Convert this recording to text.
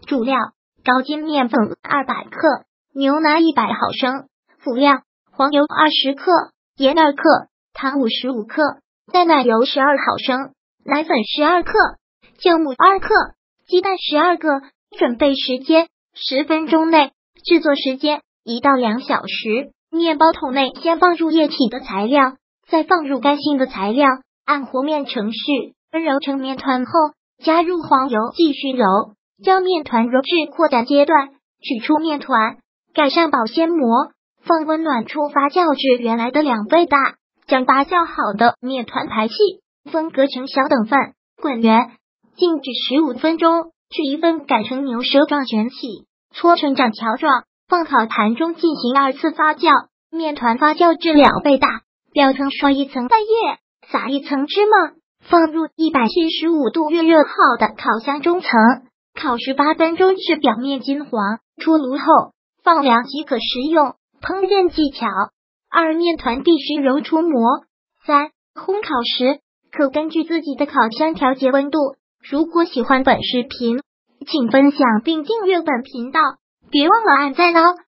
主料：高筋面粉200克，牛奶100毫升。辅料：黄油20克，盐2克，糖55克，淡奶油12毫升，奶粉12克，酵母2克，鸡蛋12个。准备时间10分钟内，制作时间1到2小时。面包桶内先放入液体的材料，再放入干性的材料，按和面程序揉成面团后，加入黄油继续揉，将面团揉至扩展阶段，取出面团，盖上保鲜膜，放温暖处发酵至原来的2倍大，将发酵好的面团排气，分割成小等份，滚圆，静置15分钟。取一份擀成牛舌状卷起，搓成长条状，放烤盘中进行2次发酵。面团发酵至2倍大，表层刷一层蛋液，撒一层芝麻，放入175度预热好的烤箱中层，烤18分钟至表面金黄。出炉后放凉即可食用。烹饪技巧：2. 面团必须揉出膜。3. 烘烤时可根据自己的烤箱调节温度。如果喜欢本视频，请分享并订阅本频道，别忘了按赞哦。